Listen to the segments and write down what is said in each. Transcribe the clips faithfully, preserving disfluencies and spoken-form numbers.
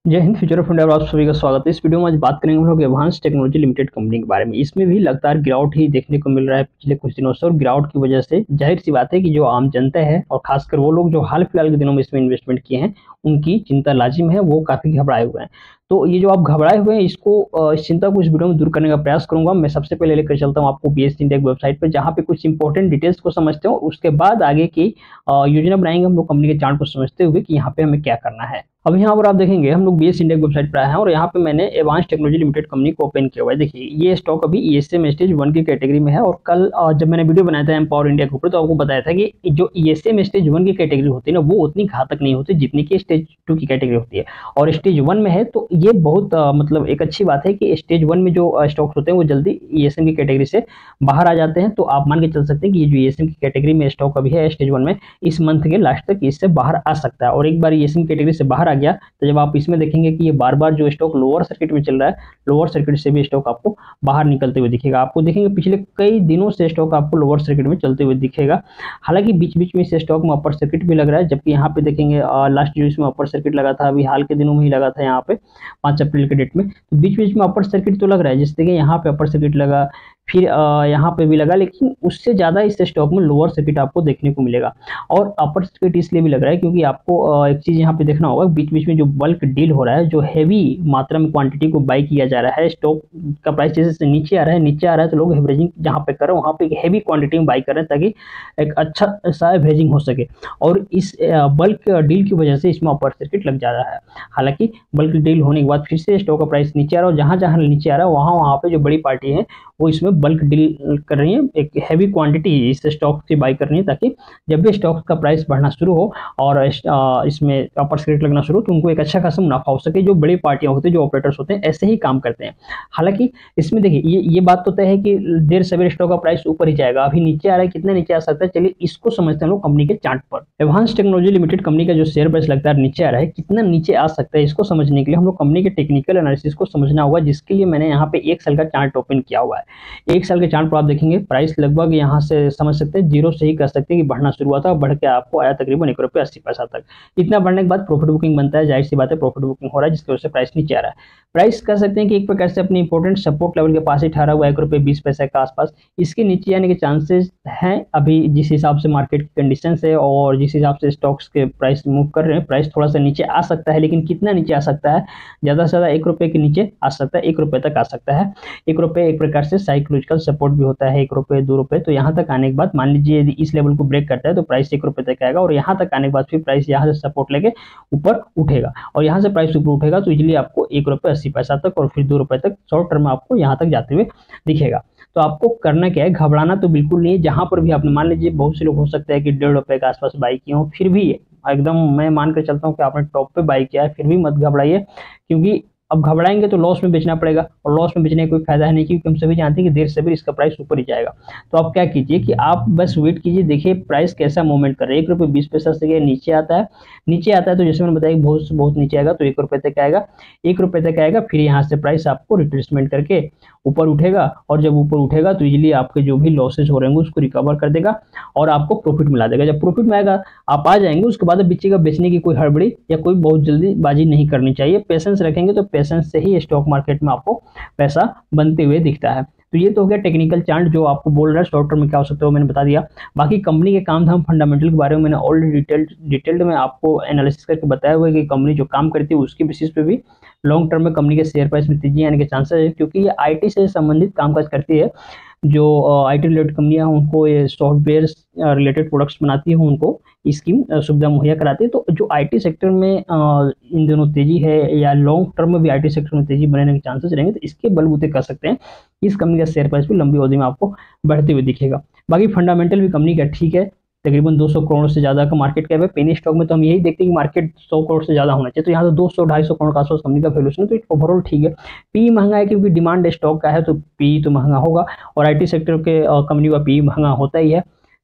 जय Hind. Future of India और आप सभी का स्वागत है। इस वीडियो में आज बात करेंगे हम लोग एडवांस टेक्नोलॉजी लिमिटेड कंपनी के बारे में। इसमें भी लगातार गिरावट ही देखने को मिल रहा है पिछले कुछ दिनों से, और गिरावट की वजह से जाहिर सी बात है कि जो आम जनता है और खासकर वो लोग जो हाल फिलहाल के दिनों में इसमें इन्वेस्टमेंट किए हैं, उनकी चिंता लाजिम है, वो काफी घबराए हुए हैं। तो ये जो आप घबराए हुए हैं, इसको अ, इस चिंता को इस वीडियो में दूर करने का प्रयास करूंगा। मैं सबसे पहले लेकर चलता हूँ आपको बीएसई इंडिया की वेबसाइट पर, जहाँ पे कुछ इंपॉर्टेंट डिटेल्स को समझते हो, उसके बाद आगे की अ, योजना बनाएंगे हम लोग कंपनी के चार्ट को समझते हुए कि यहाँ पे हमें क्या करना है। अब यहाँ पर आप देखेंगे हम लोग बीएसई इंडिया की वेबसाइट पर आए हैं, और यहाँ पे मैंने एडवांस टेक्नोलॉजी लिमिटेड कंपनी को ओपन किया हुआ है। देखिए ये स्टॉक अभी ईएसएम स्टेज वन की कैटेगरी में है, और कल अ, जब मैंने वीडियो बनाया था एम्पावर इंडिया के ऊपर, तो आपको बताया था कि जो ईएसएम स्टेज वन की कैटेगरी होती है ना, वो उतनी घातक नहीं होती जितनी की स्टेज टू की कैटेगरी होती है। और स्टेज वन में है तो ये बहुत अ, मतलब एक अच्छी बात है कि स्टेज वन में जो स्टॉक्स होते हैं वो जल्दी ईएसएम की कैटेगरी से बाहर आ जाते हैं। तो आप मान के चल सकते हैं कि ये जो ईएसएम की कैटेगरी में स्टॉक अभी है स्टेज वन में, इस मंथ के लास्ट तक इससे बाहर आ सकता है। और एक बार ईएसएम कैटेगरी से बाहर आ गया तो जब आप इसमें देखेंगे कि ये बार बार जो स्टॉक लोअर सर्किट में चल रहा है, लोअर सर्किट से भी स्टॉक आपको बाहर निकलते हुए दिखेगा। आपको देखेंगे पिछले कई दिनों से स्टॉक आपको लोअर सर्किट में चलते हुए दिखेगा। हालांकि बीच बीच में इस स्टॉक में अपर सर्किट भी लग रहा है, जबकि यहाँ पे देखेंगे लास्ट जो इसमें अपर सर्किट लगा था अभी हाल के दिनों में ही लगा था, यहाँ पे पांच अप्रैल के डेट में, तो बीच बीच में अपर सर्किट तो लग रहा है। जैसे देखिए यहाँ पे अपर सर्किट लगा, फिर यहाँ पे भी लगा, लेकिन उससे ज्यादा इस स्टॉक में लोअर सर्किट आपको देखने को मिलेगा। और अपर सर्किट इसलिए भी लग रहा है क्योंकि आपको एक चीज यहाँ पे देखना होगा, बीच बीच में जो बल्क डील हो रहा है, जो हैवी मात्रा में क्वांटिटी को बाई किया जा रहा है, स्टॉक का प्राइस जैसे नीचे आ रहा है नीचे आ रहा है तो लोग एवरेजिंग जहाँ पे कर रहे हैं वहाँ पे हैवी क्वांटिटी में बाई कर रहे हैं, ताकि एक अच्छा सा एवरेजिंग हो सके। और इस बल्क डील की वजह से इसमें अपर सर्किट लग जा रहा है। हालांकि बल्क डील होने के बाद फिर से स्टॉक का प्राइस नीचे आ रहा है, और जहां जहां नीचे आ रहा है वहां वहां पे जो बड़ी पार्टी है वो इसमें बल्क डील कर रही है, एक हैवी क्वांटिटी इस स्टॉक से बाई कर रही है, ताकि जब भी स्टॉक का प्राइस बढ़ना शुरू हो और इसमें अपर सर्किट लगना शुरू हो तो उनको एक अच्छा खासा मुनाफा हो सके। जो बड़ी पार्टियां होती है, जो ऑपरेटर्स होते हैं, ऐसे ही काम करते हैं। हालांकि इसमें देखिए ये ये बात तो तय है कि देर सवेर स्टॉक का प्राइस ऊपर ही जाएगा। अभी नीचे आ रहा है, कितना नीचे आ सकता है, चलिए इसको समझते हैं लोग कंपनी के चार्ट पर। एडवांस टेक्नोलॉजी लिमिटेड कंपनी का जो शेयर प्राइस लगातार नीचे आ रहा है, कितना नीचे आ सकता है, इसको समझने के लिए हम लोग कंपनी के टेक्निकल एनालिसिस को समझना होगा, जिसके लिए मैंने यहाँ पे एक साल का चार्ट ओपन किया हुआ है। एक साल के चार्ट पर आप देखेंगे प्राइस लगभग यहाँ से समझ सकते हैं, जीरो से ही कह सकते हैं कि बढ़ना शुरू हुआ था, बढ़ के आपको आया तकरीबन एक रुपये अस्सी पैसा तक। इतना बढ़ने के बाद प्रॉफिट बुकिंग बनता है, जाहिर सी बात है प्रॉफिट बुकिंग हो रहा है, जिसकी वजह से प्राइस नीचे आ रहा है। प्राइस कह सकते हैं कि एक प्रकार से अपनी इंपॉर्टेंट सपोर्ट लेवल के पास ही ठहरा हुआ एक रुपये बीस पैसे के आसपास। इसके नीचे आने के चांसेस हैं अभी, जिस हिसाब से मार्केट की कंडीशन है और जिस हिसाब से स्टॉक्स के प्राइस मूव कर रहे हैं, प्राइस थोड़ा सा नीचे आ सकता है। लेकिन कितना नीचे आ सकता है, ज्यादा से ज्यादा एक रुपये के नीचे आ सकता है, एक रुपये तक आ सकता है। एक रुपये एक प्रकार से साइकोलॉजिकल सपोर्ट भी होता है, एक रुपये दो रुपये। तो यहाँ तक आने के बाद मान लीजिए यदि इस लेवल को ब्रेक करता है तो प्राइस एक रुपये तक आएगा, और यहाँ तक आने के बाद फिर प्राइस यहाँ से सपोर्ट लेके ऊपर उठेगा, और यहाँ से प्राइस ऊपर उठेगा तो इजिली आपको एक रुपये अस्सी पैसा तक और फिर दो रुपये तक शॉर्ट टर्म में आपको यहाँ तक जाते हुए दिखेगा। तो आपको करना क्या है, घबराना तो बिल्कुल नहीं है। जहां पर भी आपने मान लीजिए बहुत से लोग हो सकता है कि डेढ़ रुपए के आसपास बाई किए हो, फिर भी एकदम मैं मानकर चलता हूँ कि आपने टॉप पे बाई किया है, फिर भी मत घबराइए, क्योंकि अब घबराएंगे तो लॉस में बेचना पड़ेगा, और लॉस में बेचने का कोई फायदा है नहीं, क्योंकि हम सभी जानते हैं कि देर से भी इसका प्राइस ऊपर ही जाएगा। तो आप क्या कीजिए कि आप बस वेट कीजिए, देखिए प्राइस कैसा मूवमेंट कर रहा है। एक रुपये बीस पैसा से नीचे आता है, नीचे आता है तो जैसे मैंने बताया बहुत बहुत नीचे आएगा तो एक रुपये तक आएगा, एक रुपये तक आएगा, फिर यहाँ से प्राइस आपको रिट्रेसमेंट करके ऊपर उठेगा, और जब ऊपर उठेगा तो इजीली आपके जो भी लॉसेस हो रहे हैं उसको रिकवर कर देगा और आपको प्रॉफिट मिला देगा। जब प्रॉफिट में आएगा आप आ जाएंगे, उसके बाद बेचेगा, बेचने की कोई हड़बड़ी या कोई बहुत जल्दी बाजी नहीं करनी चाहिए। पेशेंस रखेंगे तो पेशेंस से ही स्टॉक मार्केट में आपको पैसा बनते हुए दिखता है। तो ये तो हो गया टेक्निकल चार्ट, जो आपको बोल रहा है शॉर्ट टर्म में क्या हो सकता है वो मैंने बता दिया। बाकी कंपनी के काम धाम फंडामेंटल के बारे में मैंने ऑलरेडी डिटेल्ड डिटेल्ड में आपको एनालिसिस करके बताया हुआ है कि कंपनी जो काम करती है उसके बेसिस पे भी लॉन्ग टर्म में कंपनी के शेयर प्राइस में तेजी आने के चांसेस है, क्योंकि ये आईटी से संबंधित कामकाज करती है। जो आईटी रिलेटेड कंपनियां उनको ये सॉफ्टवेयर रिलेटेड प्रोडक्ट्स बनाती है, उनको इसकी सुविधा मुहैया कराती है। तो जो आईटी सेक्टर में इन दिनों तेजी है, या लॉन्ग टर्म में भी आईटी सेक्टर में तेजी बनने के चांसेस रहेंगे, तो इसके बलबूते कर सकते हैं इस कंपनी का शेयर प्राइस भी लंबी अवधि में आपको बढ़ते हुए दिखेगा। बाकी फंडामेंटल भी कंपनी का ठीक है, तकरीबन दो सौ करोड़ से ज्यादा का मार्केट कैप है। पेनी स्टॉक में तो हम यही देखते हैं कि मार्केट सौ करोड़ से ज्यादा होना चाहिए, तो यहाँ तो दो सौ ढाई सौ करोड़ का आसपास कंपनी का वैल्यूएशन है, तो ओवरऑल ठीक है। पी महंगा है क्योंकि डिमांड स्टॉक का है, तो पी तो महंगा होगा, और आईटी सेक्टर के कंपनी का पी महंगा होता ही है।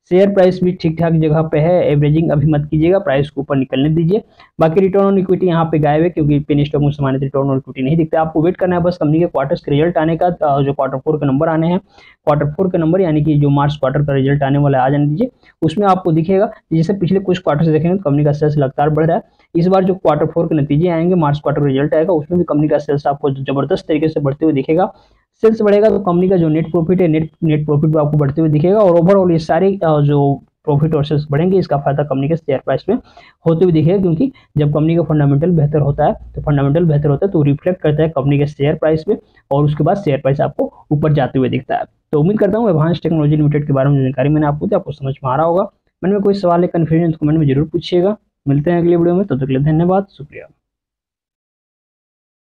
शेयर प्राइस भी ठीक ठाक जगह पे है, एवरेजिंग अभी मत कीजिएगा, प्राइस को ऊपर निकलने दीजिए। बाकी रिटर्न ऑन इक्विटी यहाँ पे गायब है, क्योंकि पेनी स्टॉक में सामान्य रिटर्न ऑन इक्विटी नहीं दिखता। आपको वेट करना है बस कंपनी के क्वार्टर्स के रिजल्ट आने का, जो क्वार्टर फोर के नंबर आने हैं, क्वार्टर फोर के नंबर यानी कि जो मार्च क्वार्टर का रिजल्ट आने वाला है आ जाने दीजिए। उसमें आपको दिखेगा, जैसे पिछले कुछ क्वार्टर से देखेंगे तो कंपनी का सेल्स लगातार बढ़ रहा है। इस बार जो क्वार्टर फोर के नतीजे आएंगे, मार्च क्वार्टर रिजल्ट आएगा, उसमें भी कंपनी का सेल्स आपको जबरदस्त तरीके से बढ़ते हुए दिखेगा। सेल्स बढ़ेगा तो कंपनी का जो नेट प्रॉफिट है, नेट नेट प्रॉफिट भी आपको बढ़ते हुए दिखेगा, और ओवरऑल ये सारे जो प्रॉफिट और सेल्स बढ़ेंगे, इसका फायदा कंपनी के शेयर प्राइस में होते हुए दिखेगा। क्योंकि जब कंपनी का फंडामेंटल बेहतर होता है तो फंडामेंटल बेहतर होता है तो रिफ्लेक्ट करता है कंपनी के शेयर प्राइस में, और उसके बाद शेयर प्राइस आपको ऊपर जाते हुए दिखता है। तो उम्मीद करता हूँ एडवांस टेक्नोलॉजी लिमिटेड के बारे में जानकारी मैंने आपको दी, आपको समझ में आ रहा होगा। मन में कोई सवाल है, कन्फ्यूजन, कमेंट में जरूर पूछिएगा। मिलते हैं अगले वीडियो में, तब तक के लिए धन्यवाद, शुक्रिया।